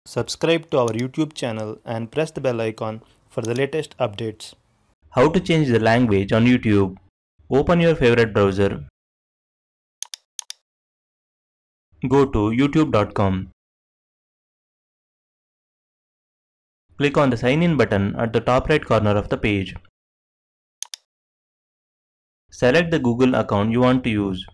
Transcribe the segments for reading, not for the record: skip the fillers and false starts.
Subscribe to our YouTube channel and press the bell icon for the latest updates. How to change the language on YouTube. Open your favorite browser. Go to youtube.com. Click on the sign in button at the top right corner of the page. Select the Google account you want to use.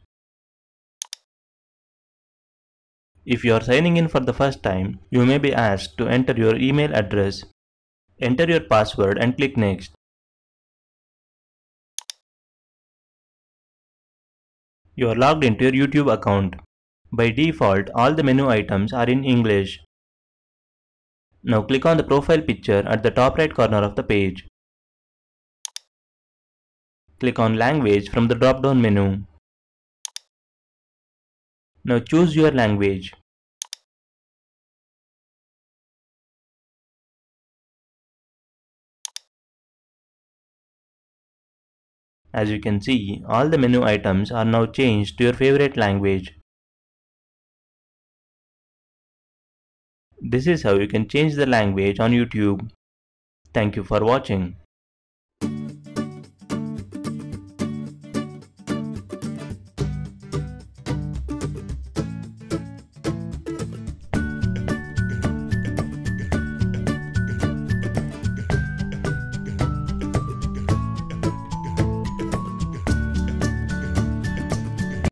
If you are signing in for the first time, you may be asked to enter your email address. Enter your password and click Next. You are logged into your YouTube account. By default, all the menu items are in English. Now click on the profile picture at the top right corner of the page. Click on Language from the drop-down menu. Now choose your language. As you can see, all the menu items are now changed to your favorite language. This is how you can change the language on YouTube. Thank you for watching.